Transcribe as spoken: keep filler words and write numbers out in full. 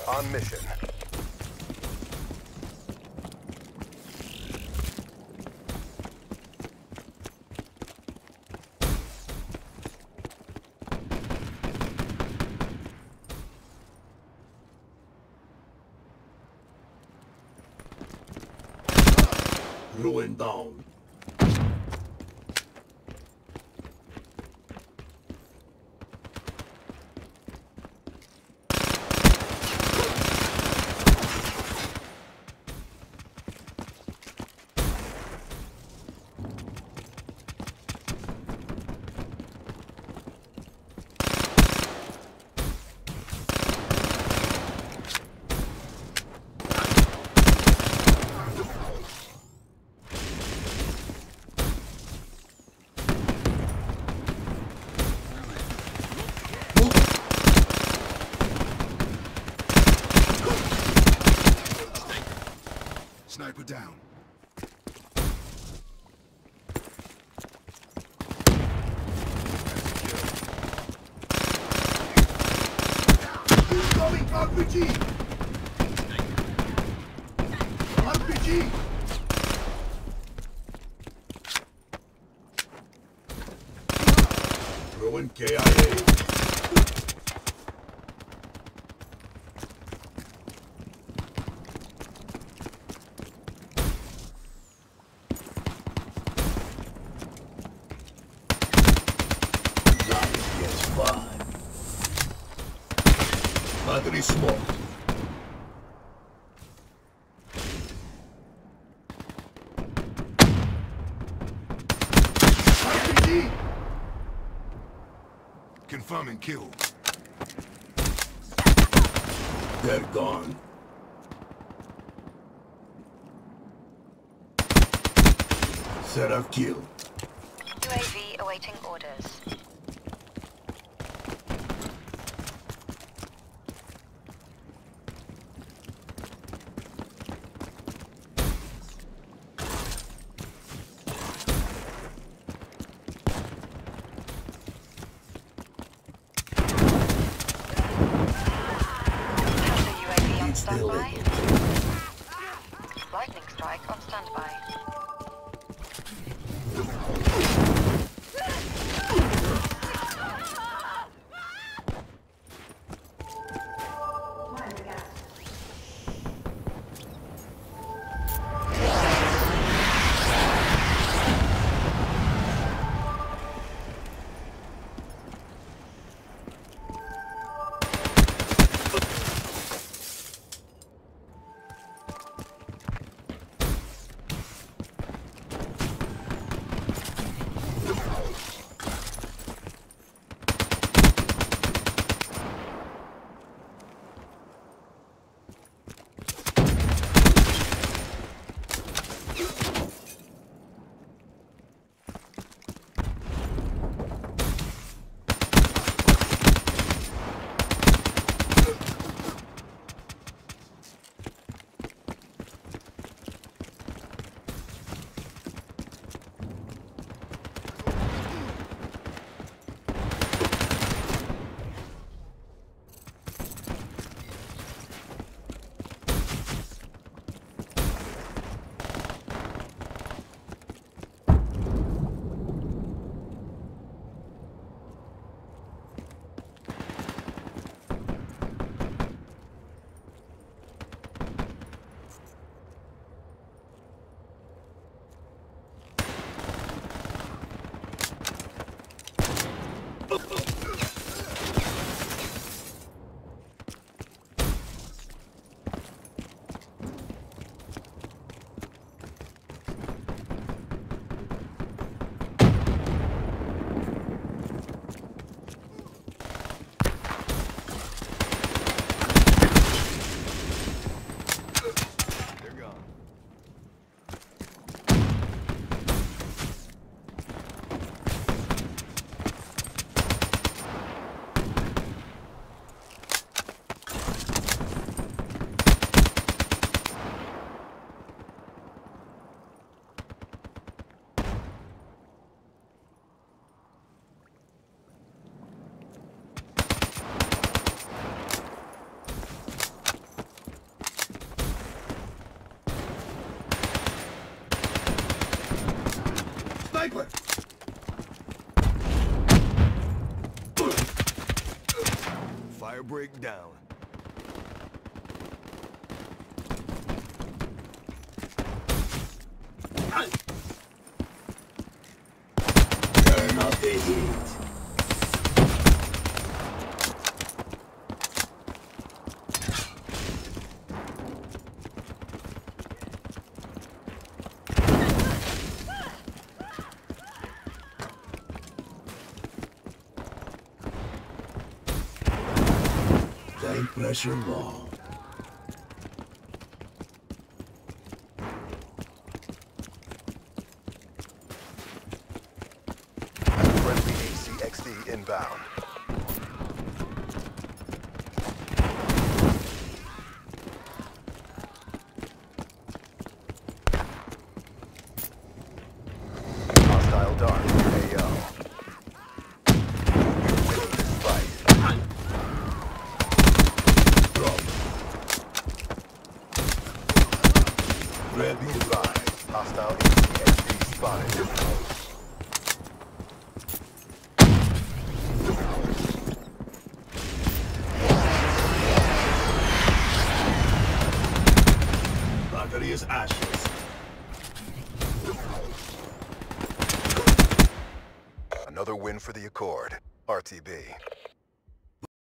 On mission. Ruin down. Sniper down. Incoming R P G! R P G! Throwing K I A. Battery smoked. R P G! Confirming kill. They're gone. Set up kill. U A V awaiting orders. Standby. Lightning strike on standby. fire break down. Turn up the heat. Tank pressure low. Friendly A C X D inbound. Hostile dart A O. We're winning this fight. Drop. Red Be move. advised. Hostile A C X D spotted. Battery is ashes. Another win for the Accord. R T B.